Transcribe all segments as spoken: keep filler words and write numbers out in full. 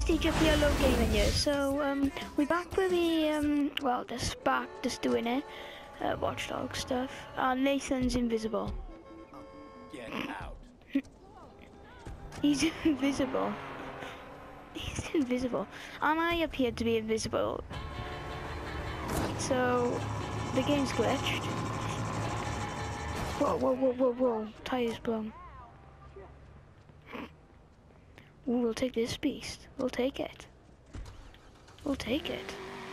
D J Yellow Gaming here. So um, we're back with the um, well, just back, just doing it, uh, Watchdog stuff. Uh, Nathan's invisible. Get out. He's invisible. He's invisible, and I appear to be invisible. So the game's glitched. Whoa, whoa, whoa, whoa, whoa! Tires blown. Ooh, we'll take this beast. We'll take it. We'll take it.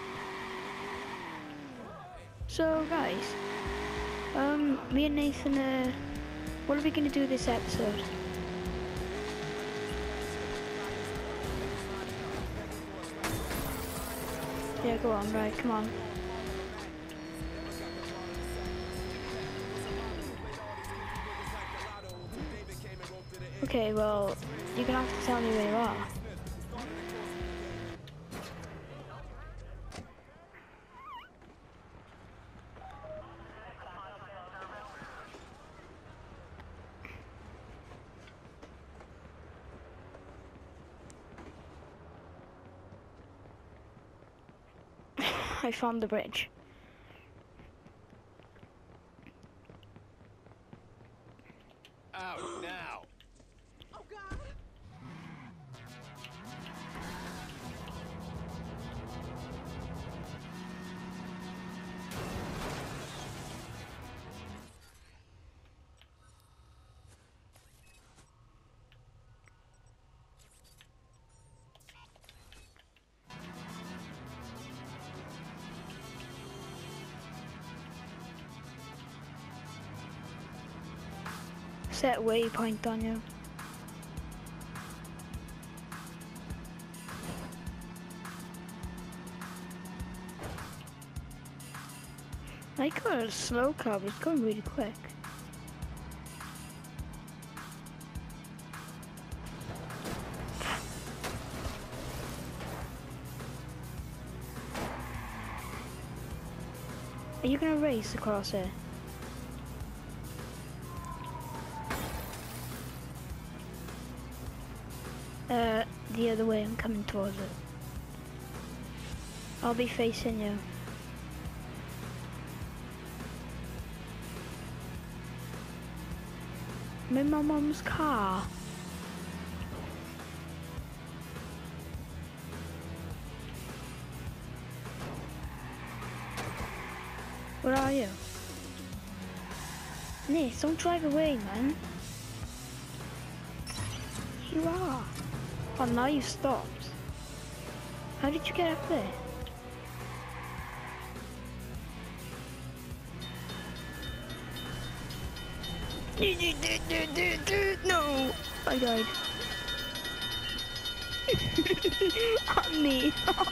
So, guys, um, me and Nathan, uh, what are we gonna do this episode? Yeah, go on, right, come on. Okay, well, you're gonna have to tell me where you are. I found the bridge. Out now. Oh God! Set waypoint on you. I got a slow car, but it's going really quick. Are you gonna race across here? Uh, the other way, I'm coming towards it. I'll be facing you. I'm in my mum's car. Where are you? Nick, don't drive away, man. You are. Oh, now you stopped. How did you get up there? No! I died. On me.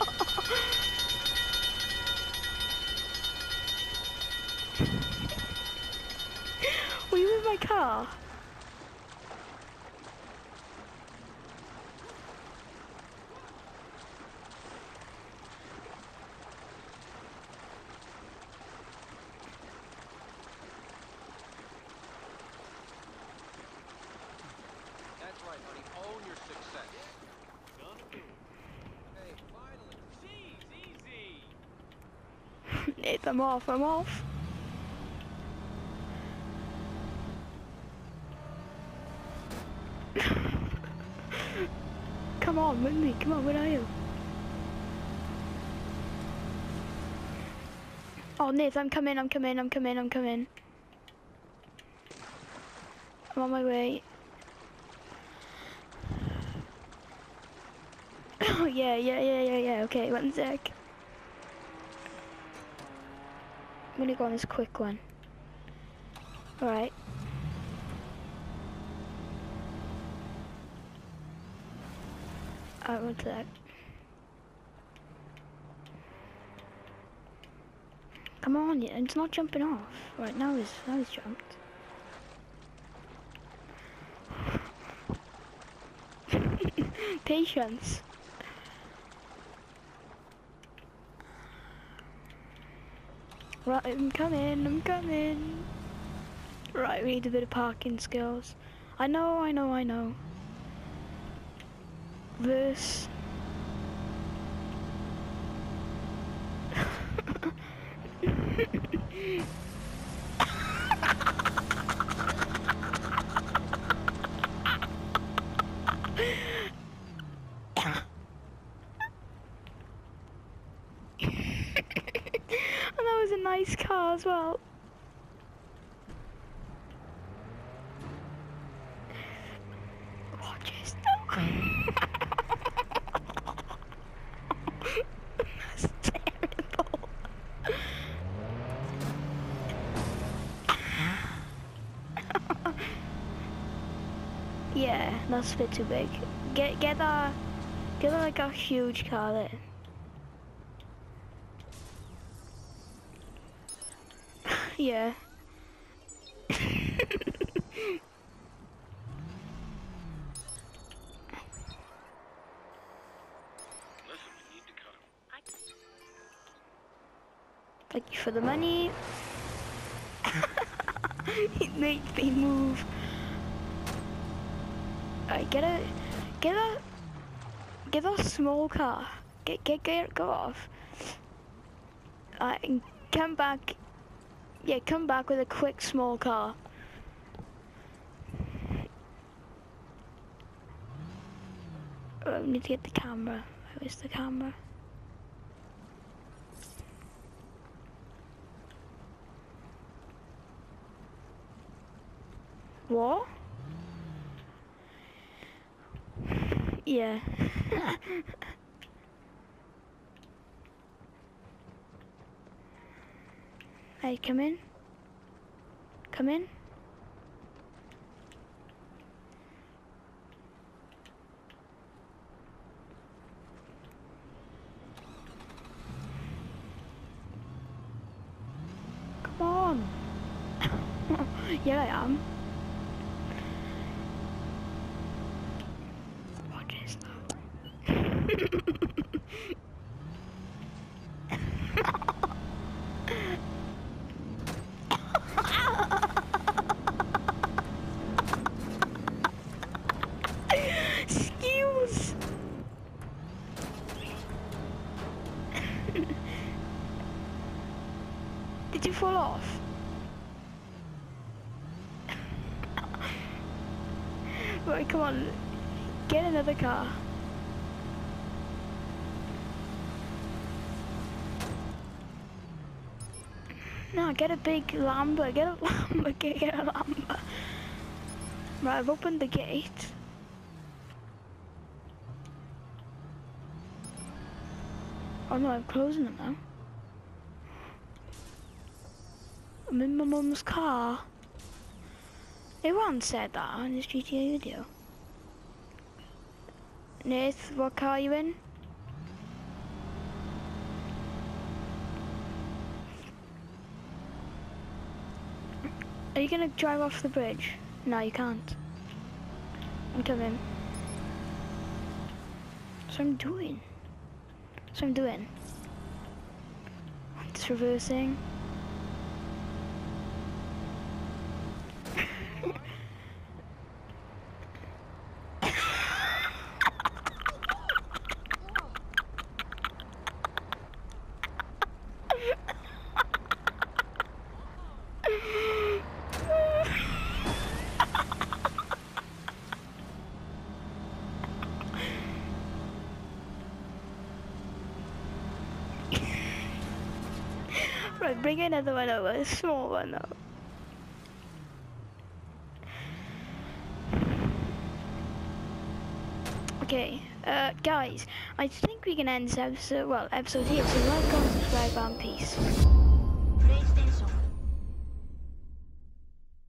Were you in my car? That's right, honey. Own your success. Gonna be. Hey, finally. Jeez, easy. Nate, I'm off, I'm off. Come on, with me, come on, where are you? Oh, Nate, I'm coming, I'm coming, I'm coming, I'm coming. I'm on my way. Oh, yeah, yeah, yeah, yeah, yeah, okay, one sec. I'm gonna go on this quick one. Alright. Alright, one sec. Come on, yeah, it's not jumping off. Right, now he's, now he's jumped. Patience. Right, I'm coming, I'm coming. Right, we need a bit of parking skills. I know, I know, I know. Verse. And that was a nice car as well. Watch this though. That's terrible. Yeah, that's a bit too big. Get get a get a, like a huge car there. Yeah. Thank you for the money. It made me move. Alright, get a, get a, get a small car. Get, get, get, go off. Alright, and come back. Yeah, come back with a quick small car. Oh, we need to get the camera. Where's the camera? What? Yeah. Hey, come in. Come in. Come on. Yeah, I am. Watch this though. Excuse. Did you fall off? Right, come on. Get another car. No, get a big Lambo. Get a Lambo. Get, get a Lambo. Right, I've opened the gate. Oh no, I'm closing it now. I'm in my mum's car. Everyone said that on this G T A video. Nath, what car are you in? Are you gonna drive off the bridge? No, you can't. I'm coming. That's what I'm doing. That's what I'm doing. Just reversing. Right, bring another one over, a small one though. Okay, uh, guys, I think we can end this episode, well, episode here, so like, comment, subscribe, and peace.